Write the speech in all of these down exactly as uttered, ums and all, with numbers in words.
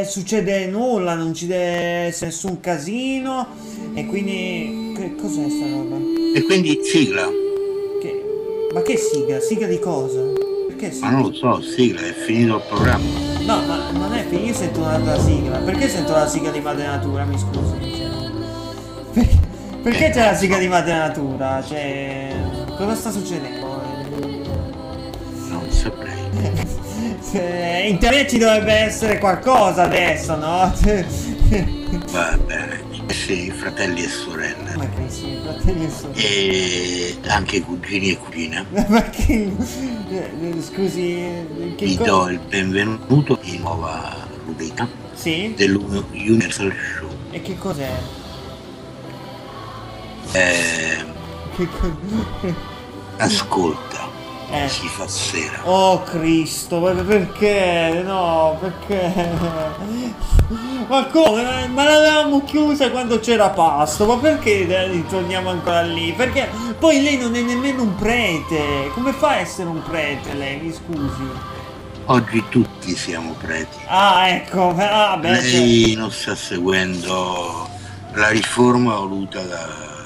succede nulla, non ci deve essere nessun casino e quindi che cos'è sta roba? E quindi sigla. Che... Ma che sigla? Sigla di cosa? Perché sigla? Ma non lo so, sigla, è finito il programma. No, ma non è finito, io sento un'altra sigla. Perché sento la sigla di Madre Natura, mi scusi? Cioè, perché perché Eh, c'è la non sigla so. di Madre Natura? Cioè, cosa sta succedendo? Non saprei. Eh, in teoria ci dovrebbe essere qualcosa adesso, no? Va bene. Sì, fratelli e sorelle. Ma che sì, fratelli e sorelle. E anche cugini e cugine. Ma che... eh, Scusi, che Vi co- do il benvenuto in nuova rubrica Sì? dell'Universal Show. E che cos'è? Eh, Che co- ascolta, Eh. si fa sera. Oh Cristo, ma perché? No, perché? Ma come? Ma l'avevamo chiusa quando c'era Pasto, ma perché ritorniamo ancora lì? Perché poi lei non è nemmeno un prete. Come fa a essere un prete lei? Mi scusi. Oggi tutti siamo preti. Ah, ecco, ah, beh, Lei non sta seguendo la riforma voluta da,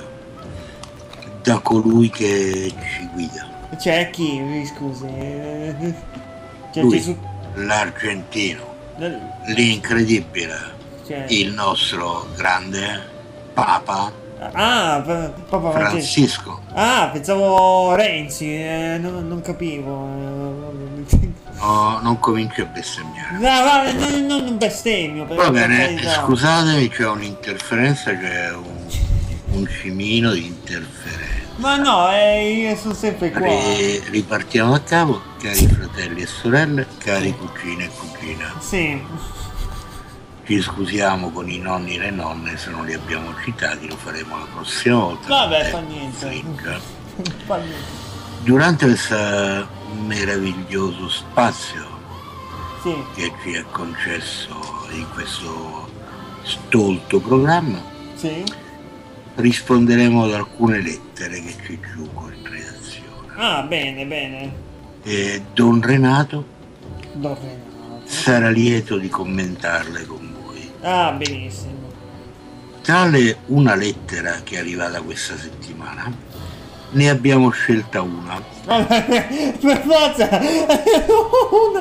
da colui che ci guida. c'è, c'è chi? Mi scusi. Eh, C'è Lui, Gesù. l'argentino, eh, l'incredibile, C'è. il nostro grande Papa Ah, pa- Papa Francesco. Francisco. Ah, pensavo Renzi, eh, non, non capivo. eh. No, non cominci a bestemmiare. No, va, non, non un bestemmio, per Va per bene, carità. scusatemi, c'è un'interferenza, c'è un, un cimino di interferenza. Ma no, eh, io sono sempre qua. Ri- ripartiamo da capo, cari fratelli e sorelle, cari cugine e cugine. Sì, Ci scusiamo con i nonni e le nonne se non li abbiamo citati, lo faremo la prossima volta. vabbè, Eh, fa niente. Fringe. Fa niente. Durante questo meraviglioso spazio Sì, che ci è concesso in questo stolto programma, sì. risponderemo ad alcune lettere che ci giungono in redazione. Ah, bene, bene. E Don Renato Don Renato. sarà lieto di commentarle con voi. Ah, benissimo. Tale una lettera che è arrivata questa settimana, ne abbiamo scelta una. Vabbè, per forza è una.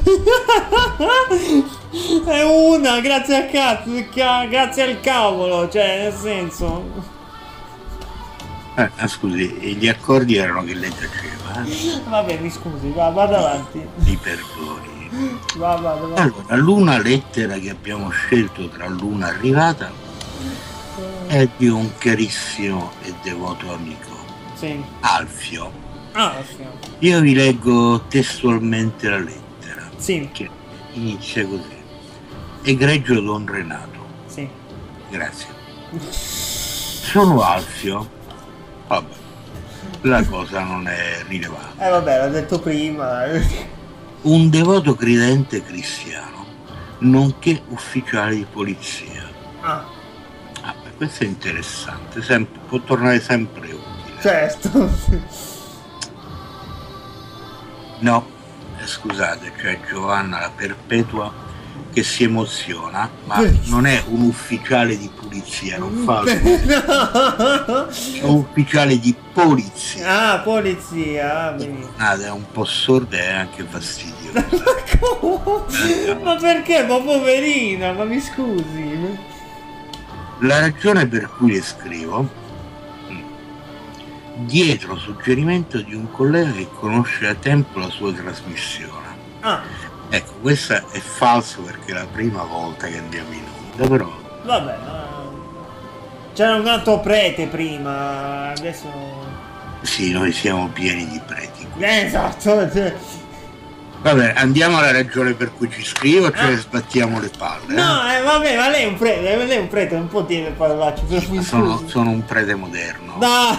È una, grazie a cazzo, ca- grazie al cavolo, cioè nel senso. Eh, ah, scusi, gli accordi erano che lei taceva, eh? Vabbè, mi scusi, va, vado avanti. Mi perdoni. Va, vado, va. Allora, l'una lettera che abbiamo scelto tra l'una arrivata è di un carissimo e devoto amico, Sì. Alfio. Ah, sì. Io vi leggo testualmente la lettera, Sì, che inizia così. Egregio Don Renato, sì. grazie. Sono Alfio. Vabbè, la cosa non è rilevante. Eh vabbè, l'ho detto prima. Un devoto credente cristiano, nonché ufficiale di polizia. Ah, Ah, beh, questo è interessante, sempre, può tornare sempre utile. certo. No, eh, scusate, c'è Giovanna la Perpetua che si emoziona, ma non è un ufficiale di polizia, non fa il- No. è un ufficiale di polizia. Ah, polizia, ah, benissimo. Nada, è un po' sorda e anche fastidiosa. Ma perché? Ma poverina, ma mi scusi. La ragione per cui le scrivo, dietro suggerimento di un collega che conosce da tempo la sua trasmissione. Ah, Ecco, questo è falso perché è la prima volta che andiamo in onda, però vabbè, ma... C'era un altro prete prima, adesso... sì, noi siamo pieni di preti qui. Eh, esatto. Vabbè, andiamo alla ragione per cui ci scrivo, cioè sbattiamo le palle. eh? No, eh, vabbè, ma lei è un prete, lei è un prete, non può dire le parolacce, però mi Sono, scusi. sono un prete moderno. No.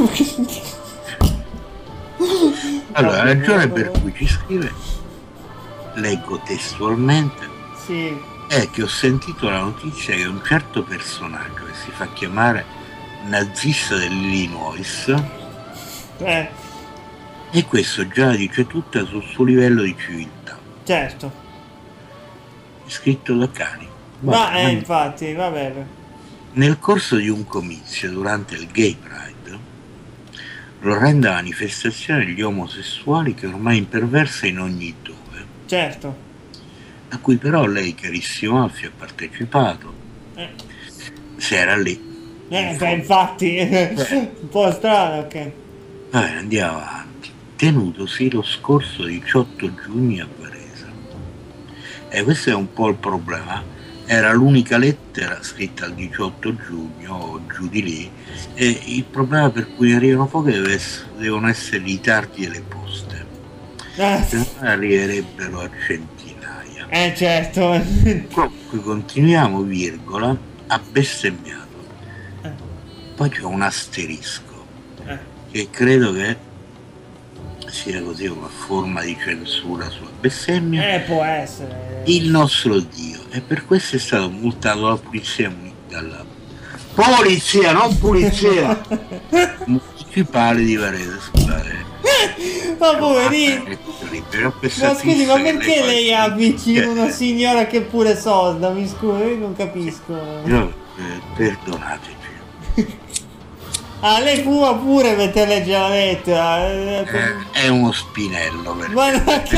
Allora, la Vabbè, ragione vabbè. per cui ci scrive, leggo testualmente, Sì, è che ho sentito la notizia che un certo personaggio che si fa chiamare nazista dell'Illinois, eh, e questo già dice tutta sul suo livello di civiltà. certo. scritto da cani. Ma eh, infatti, va bene. Nel corso di un comizio durante il Gay Pride, l'orrenda manifestazione degli omosessuali che ormai imperversa in ogni dove. Certo. A cui però lei, carissimo Alfio, ha partecipato. Eh. Se era lì. Eh, beh, infatti, un po' strano, ok. Va bene, andiamo avanti. Tenutosi lo scorso diciotto giugno a Varese. E questo è un po' il problema. Era l'unica lettera scritta il diciotto giugno o giù di lì, e il problema per cui arrivano poche deve essere, devono essere i ritardi delle poste. Eh, Se no arriverebbero a centinaia. eh certo. Qui continuiamo, virgola, ha bestemmiato. Eh. Poi c'è un asterisco, Eh. che credo che sia così una forma di censura sulla bestemmia. Eh, può essere. Il nostro Dio, e per questo è stato multato dalla polizia dalla polizia, non polizia municipale di Varese, scusate. Ma poverino. Ma scusi, ma perché lei ha vicino una signora che è pure sorda? Mi scusi, io non capisco. No, eh, perdonateci. Ah, lei fuma pure mentre legge la lettera. Eh, è uno spinello perché... Ma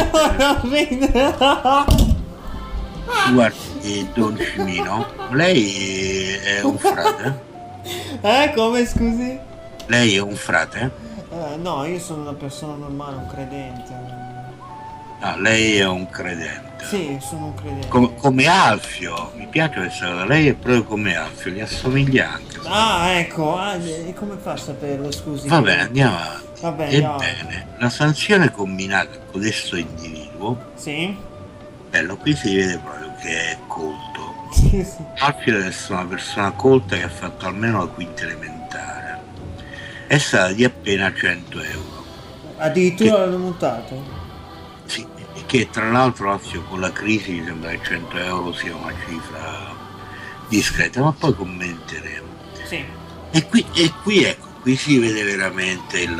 no, Guardi, Don Cimino, lei è un frate? Eh, come scusi? Lei è un frate? Eh, no, io sono una persona normale, un credente. Ah, lei è un credente. Sì, sono un credente. Come, come Alfio, mi piace questa cosa, lei è proprio come Alfio, gli assomiglia anche. Ah, ecco, ah, e come fa a saperlo, scusi? Va bene, andiamo avanti. Va bene, andiamo Ebbene, la sanzione combinata a codesto individuo, Sì? bello, qui si vede proprio che è colto. Sì, sì. Alfio deve essere una persona colta che ha fatto almeno la quinta elementare. È stata di appena cento euro. Addirittura Che- l'hanno montato? Sì, e che tra l'altro Alfio con la crisi mi sembra che cento euro sia una cifra discreta, ma poi commenteremo. Sì. E qui, e qui ecco, qui si vede veramente il,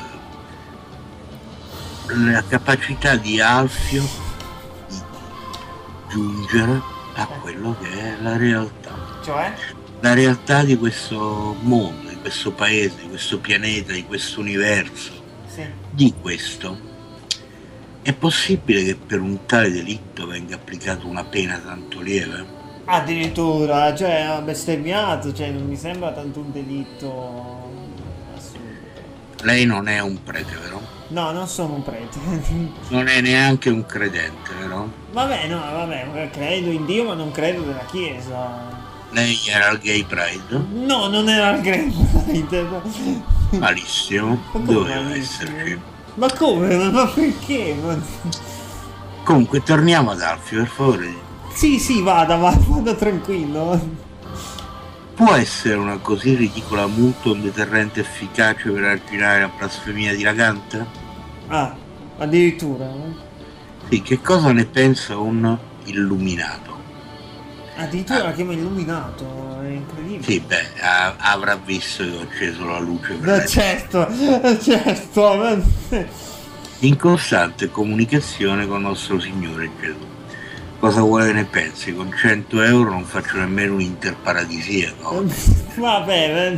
la capacità di Alfio di giungere a quello che è la realtà. Cioè? La realtà di questo mondo, di questo paese, di questo pianeta, di questo universo, Sì. di questo. È possibile che per un tale delitto venga applicata una pena tanto lieve? Addirittura, cioè, ha bestemmiato, cioè, non mi sembra tanto un delitto assurdo. Lei non è un prete, vero? No, non sono un prete. Non è neanche un credente, vero? Vabbè, no, vabbè, credo in Dio, ma non credo nella Chiesa. Lei era al Gay Pride? No, non era il Grand Pride. Malissimo, Ma come doveva malissimo? esserci. Ma come? Ma perché? Ma- Comunque torniamo ad Alfio, per favore. Sì, sì, vada, va- vada tranquillo. Può essere una così ridicola multa un deterrente efficace per arginare la blasfemia dilagante? Ah, addirittura. Sì, che cosa ne pensa un illuminato? Addirittura la chiama illuminato, è incredibile. Sì, beh, a- avrà visto che ho acceso la luce per Ma la- certo, certo. ma- in costante comunicazione con nostro Signore Gesù. Cosa vuole che ne pensi? Con cento euro non faccio nemmeno un'interparadisiaco. Vabbè,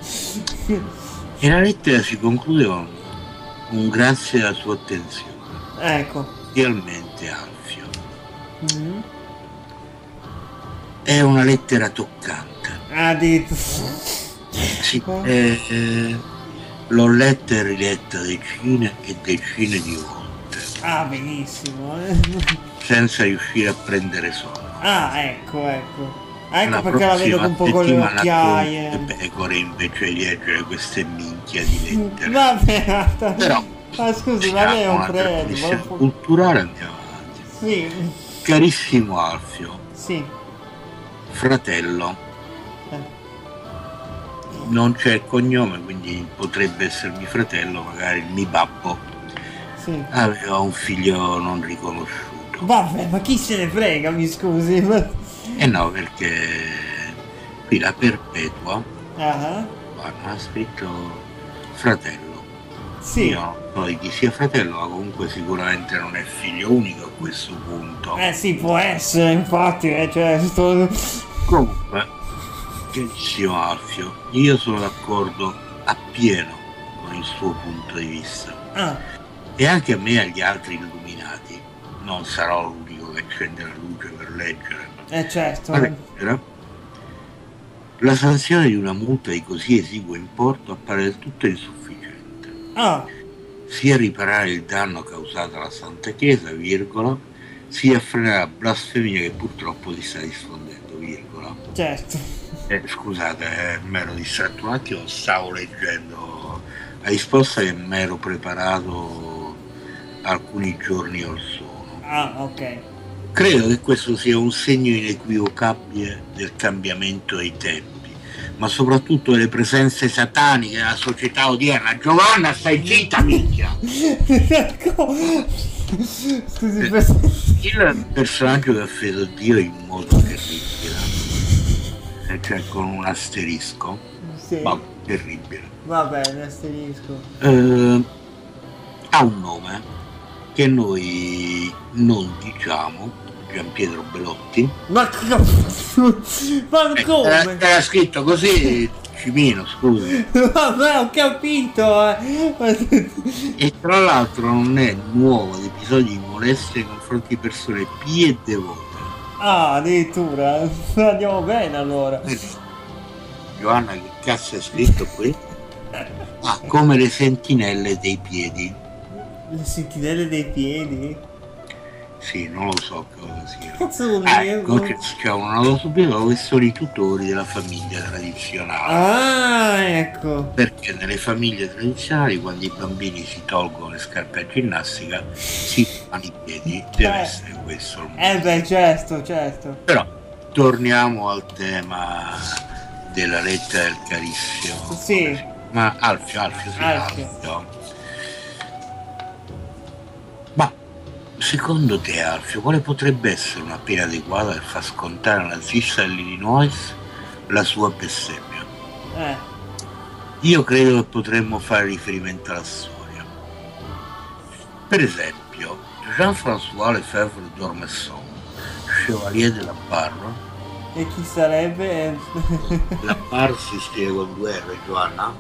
E la lettera si conclude con un grazie alla sua attenzione. ecco. Realmente Alfio. Mm. È una lettera toccante. Addirittura. Sì, eh, eh, l'ho letta e riletta decine e decine di volte, Ah, benissimo. eh. senza riuscire a prendere sonno. Ah, ecco, ecco. Ecco La perché la vedo prossima un po' con le settimana occhiaie. con le pecore invece di leggere queste minchia di lettere. Vabbè, Però ma scusi, ma lei è siamo un una prete. trasmissione ma- culturale, andiamo avanti. Sì, Carissimo Alfio, sì. fratello, Eh. non c'è il cognome, quindi potrebbe essermi fratello, magari il mio babbo Sì. aveva un figlio non riconosciuto. Vabbè, ma chi se ne frega, mi scusi. ma- E no, perché qui la Perpetua Ah, ha scritto fratello. Sì. Io non so di chi sia fratello, ma comunque sicuramente non è figlio unico a questo punto. Eh sì, può essere, infatti, eh, cioè, sto... Comunque, carissimo Alfio, io sono d'accordo appieno con il suo punto di vista. Ah, E anche a me e agli altri illuminati. Non sarò l'unico che accende la luce per leggere. eh certo. Ma leggere, la sanzione di una multa di così esiguo importo appare del tutto insufficiente. Ah, Sia a riparare il danno causato alla Santa Chiesa, virgola, sia a frenare la blasfemia che purtroppo si sta diffondendo, virgola. certo. Eh, scusate, eh, mi ero distratto un attimo, stavo leggendo la risposta che mi ero preparato alcuni giorni or sono. Ah, ok. Credo che questo sia un segno inequivocabile del cambiamento dei tempi, ma soprattutto delle presenze sataniche nella società odierna. Giovanna, stai zitta, minchia! Scusi, per... Il personaggio che ha offeso Dio in modo terribile, eh, cioè con un asterisco, Sì. ma terribile, Va bene, asterisco. eh, ha un nome che noi non diciamo, Gianpietro Belotti. Ma, co- ma Eh, come? Era scritto così, Cimino, scusi. Vabbè, ho capito. eh. E tra l'altro non è nuovo di episodi di molestia nei confronti di persone pie e devote. Ah, addirittura. Andiamo bene allora. Eh, Giovanna, che cazzo è scritto qui? Ah, come le sentinelle dei piedi. Le sentinelle dei piedi? Sì, non lo so cosa sia. Cazzo vuol Ah, dire? ecco, c'è c'è una nota subito che sono i tutori della famiglia tradizionale. Ah, ecco. Perché nelle famiglie tradizionali, quando i bambini si tolgono le scarpe a ginnastica, si fanno i piedi. Deve Eh. essere questo il motivo. Eh beh, certo, certo. Però torniamo al tema della lettera del carissimo. Sì. Ma Alfio, Alfio, sì, Alfio. Alfio. Ma secondo te, Alfio, quale potrebbe essere una pena adeguata per far scontare al nazista dell'Illinois la sua bestemmia? Eh. Io credo che potremmo fare riferimento alla storia. Per esempio, Jean-François Lefebvre d'Ormesson, Chevalier de la Barre. E chi sarebbe? La Barre si scrive con due R, Giovanna.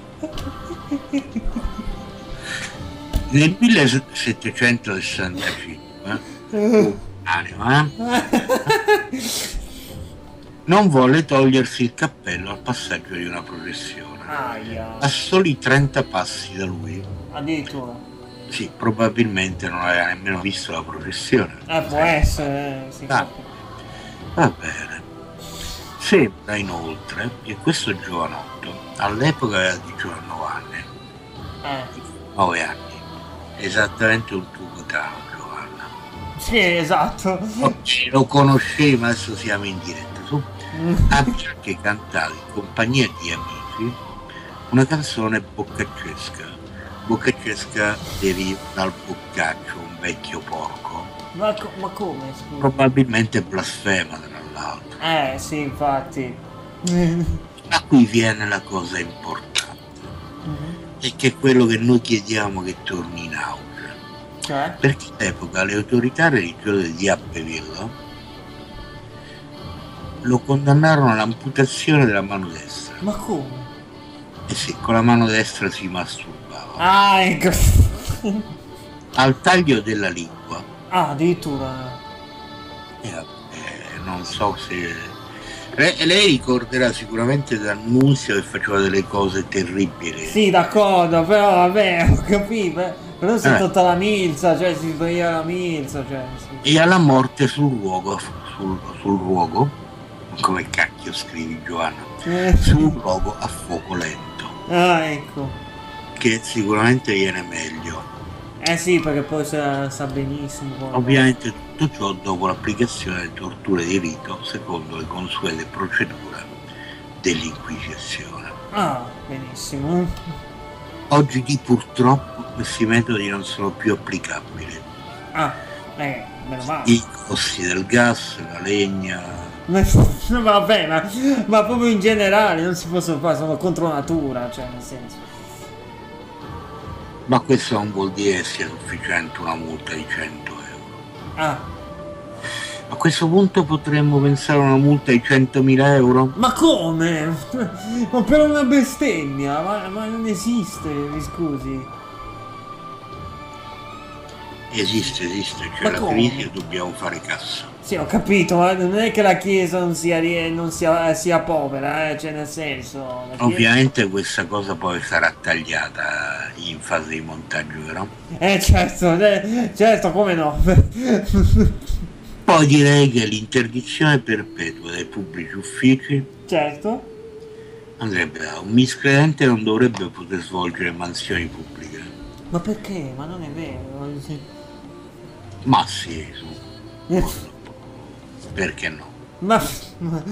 Nel millesettecentosessantacinque, eh, anima, eh, non volle togliersi il cappello al passaggio di una processione. Aia. A soli trenta passi da lui, Addirittura. sì, probabilmente non aveva nemmeno visto la processione. Eh, può essere. eh, Sì. Ah, va bene. Sembra inoltre che questo giovanotto all'epoca aveva diciannove anni, Eh. nove anni, esattamente un tuo coetaneo, Giovanna. Sì, esatto. Oggi lo conoscevi, ma adesso siamo in diretta. Su, ha anche cantato in compagnia di amici una canzone boccaccesca. Boccaccesca deriva dal boccaccio, un vecchio porco, Ma, co- ma come, scusa? probabilmente blasfema tra l'altro. Eh, sì, infatti. Da qui viene la cosa importante, e che è quello che noi chiediamo che torni in auge. Cioè? Perché all'epoca le autorità religiose di Abbeville lo condannarono all'amputazione della mano destra. Ma come? E sì, con la mano destra si masturbava. Ah, ecco. Al taglio della lingua. Ah, addirittura. E vabbè, non so se... Lei, lei ricorderà sicuramente D'Annunzio che faceva delle cose terribili. Sì, d'accordo, però vabbè, ho capito. Però si è Eh. tolta la milza, cioè si sbaglia la milza, cioè. Sì. E alla morte sul luogo, sul, sul luogo, come cacchio scrivi Giovanna, Eh. sul luogo a fuoco lento, Ah, ecco. che sicuramente viene meglio. Eh sì, perché poi sa, sa benissimo. come- Ovviamente tutto ciò dopo l'applicazione delle torture di rito secondo le consuete procedure dell'Inquisizione. Ah, benissimo. Oggi di purtroppo questi metodi non sono più applicabili. Ah, eh, meno male. I costi del gas, la legna, Ma- Vabbè, ma, ma proprio in generale non si possono fare, sono contro natura, cioè nel senso. Ma questo non vuol dire che sia sufficiente una multa di cento euro. Ah. A questo punto potremmo pensare a una multa di centomila euro? Ma come? Ma per una bestemmia? Ma, ma non esiste, mi scusi. Esiste, esiste, c'è Ma la come? crisi e dobbiamo fare cassa. Sì, ho capito, ma non è che la Chiesa non sia, rie- non sia, sia povera, eh? Cioè nel senso... la Chiesa- Ovviamente questa cosa poi sarà tagliata in fase di montaggio, vero? Eh certo, eh, certo, come no? Poi direi che l'interdizione perpetua dai pubblici uffici Certo. andrebbe da un miscredente non dovrebbe poter svolgere mansioni pubbliche. Ma perché? Ma non è vero. Ma sì, su, perché no? Ma... ma-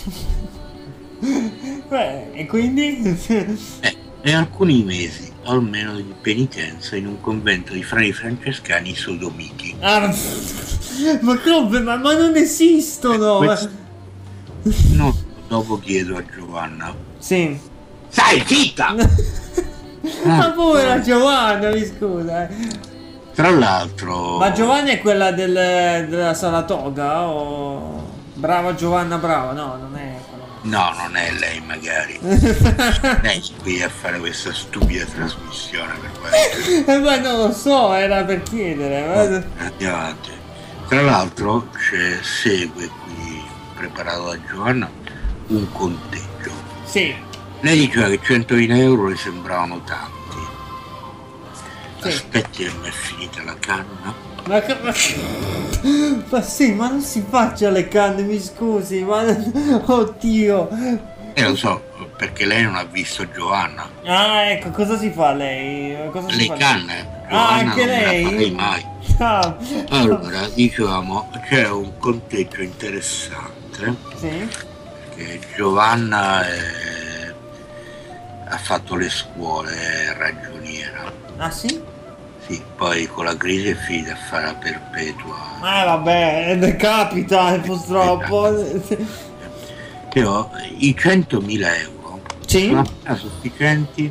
Beh, e quindi? Eh, e alcuni mesi almeno di penitenza in un convento di frati francescani sodomiti. Ah, ma... ma come? Ma, ma non esistono! Ma- Questo- No, dopo chiedo a Giovanna. Sì. Stai zitta! Ma povera Giovanna, mi scusa. eh. Tra l'altro... Ma Giovanna è quella del, della Saratoga? O... Brava Giovanna, brava? No, non è quella. No, non è lei magari. Lei è qui a fare questa stupida trasmissione per questo. Eh, ma non lo so, era per chiedere. ma- Andiamo avanti. Tra l'altro c'è, segue qui, preparato da Giovanna, un conteggio. Sì. Lei diceva che centomila euro le sembravano tanti. Sì. Aspetti che mi è finita la canna. Ma, che- ma... ma sì, ma non si faccia le canne, mi scusi, ma... Oddio. E lo so, perché lei non ha visto Giovanna. Ah, ecco, cosa si fa lei? Cosa si Le fa canne, Ah, Giovanna anche non me la lei? farei mai. Ah, Allora, dicevamo, c'è un conteggio interessante, sì? che Giovanna è- ha fatto le scuole, è ragioniera. Ah, sì? Sì, poi con la crisi è finita a fare la perpetua. Ah, vabbè, eh, capita, purtroppo. Però i centomila euro Sì? sono appena sufficienti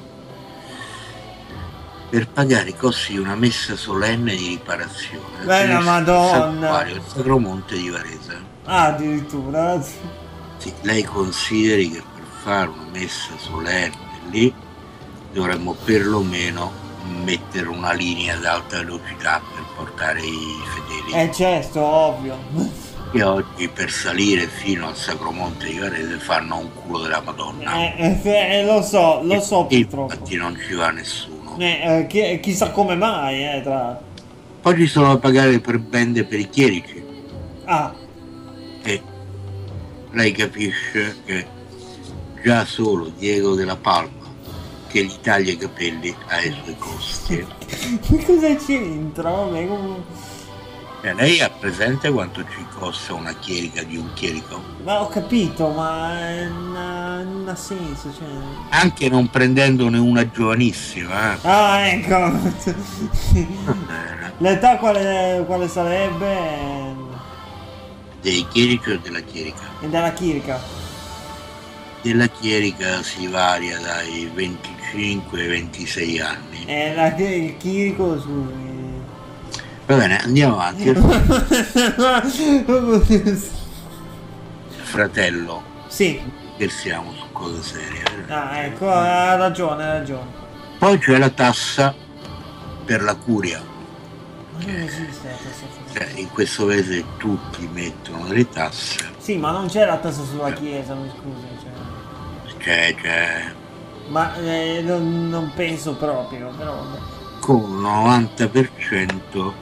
per pagare i costi di una messa solenne di riparazione Bella del Madonna. santuario del Sacromonte di Varese. Ah, addirittura. Sì, lei consideri che per fare una messa solenne lì dovremmo perlomeno mettere una linea ad alta velocità per portare i fedeli. Eh, certo, ovvio. E oggi per salire fino al Sacromonte di Varese fanno un culo della Madonna. Eh, eh, eh, lo so, lo so E purtroppo. infatti non ci va nessuno. Eh, eh, chi- chissà come mai, eh, tra... Poi ci sono da pagare le prebende per i chierici. Ah, E lei capisce che già solo Diego della Palma, che gli taglia i capelli, ha i suoi costi. ma cosa c'entra? Vabbè, comunque... E lei ha presente quanto ci costa una chierica di un chierico? Ma ho capito, ma eh, non ha, non ha senso, cioè... Anche non prendendone una giovanissima, eh. Ah, ecco. Va bene. L'età quale, quale sarebbe? Dei chierici o della chierica? E dalla chirica. Della chierica si varia dai venticinque ai ventisei anni. E la, il chirico, scusi. Va bene, andiamo avanti. Fratello, Sì. che siamo su cose serie. eh. Ah, ecco, ha ragione, ha ragione. Poi c'è la tassa per la curia. Ma non esiste la tassa sulla... Cioè, in questo paese tutti mettono delle tasse. Sì, ma non c'è la tassa sulla chiesa, mi scusi, cioè... C'è, c'è Ma eh, non, non penso proprio, però... vabbè. con un novanta per cento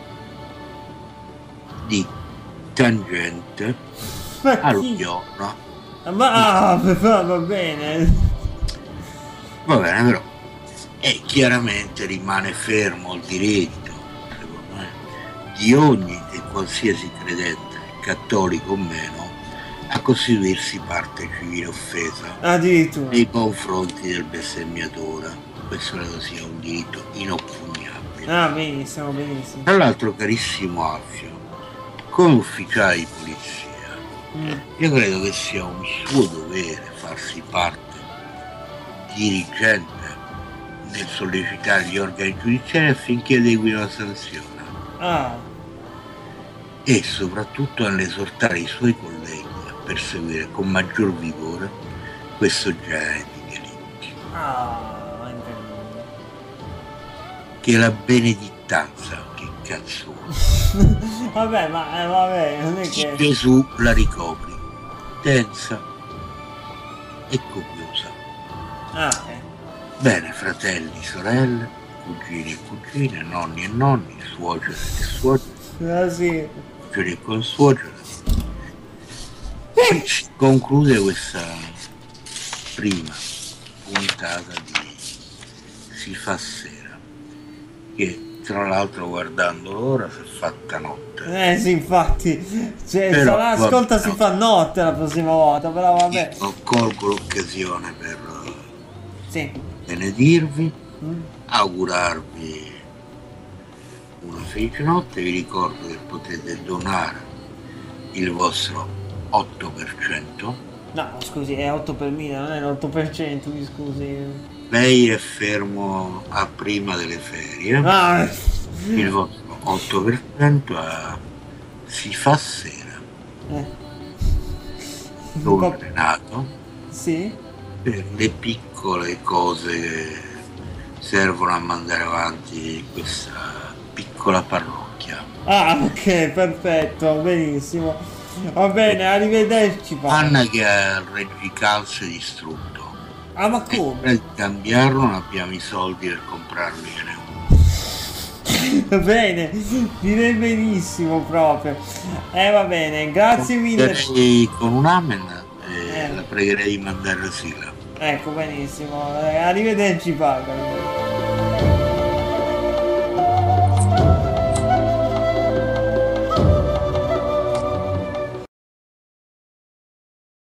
di tangente Ma allo chi? giorno. Ma ah, va, va bene. Va bene, però. E chiaramente rimane fermo il diritto, secondo me, di ogni e qualsiasi credente, cattolico o meno, a costituirsi parte civile offesa Addirittura. nei confronti del bestemmiatore. Questo credo sia un diritto inoppugnabile. Ah, benissimo, benissimo. Tra l'altro, carissimo Alfio, come ufficiale di polizia, Mm. io credo che sia un suo dovere farsi parte dirigente nel sollecitare gli organi giudiziari affinché adeguino la sanzione Ah, e soprattutto nell'esortare i suoi colleghi a perseguire con maggior vigore questo genere di delitti. ah, entendi. Che la benedittanza, che cazzo Vabbè, ma eh, vabbè, non è che... Gesù la ricopri, densa e copiosa. Ah, eh. Bene, fratelli, sorelle, cugini e cugine, nonni e nonni, suocere e suocere, Ah, sì. suoceri e consuocere. Qui si conclude questa prima puntata di Si fa sera, che tra l'altro guardando l'ora si è fatta notte. Eh sì, infatti, cioè, Però, sarà, ascolta, vabbè, si fa notte la prossima volta, però vabbè. Io colgo l'occasione per Sì. benedirvi, Mm. augurarvi una felice notte. Vi ricordo che potete donare il vostro otto per cento. No, scusi, è otto per mille, non è l'otto per cento, mi scusi. Lei è fermo a prima delle ferie. Ah, Il vostro otto per cento a Si fa sera. eh. Don Co- Renato, Sì? per le piccole cose che servono a mandare avanti questa piccola parrocchia. Ah, ok, perfetto, benissimo. Va bene, arrivederci, padre. Anna che ha il reggicalze distrutto. Ah, ma E come? per cambiarlo non abbiamo i soldi per comprargliene uno. Va bene, direi benissimo proprio. Eh, va bene, grazie mille. Direi con un amen e Eh. la pregherei di mandare la sigla. Ecco, benissimo. Eh, arrivederci, padre.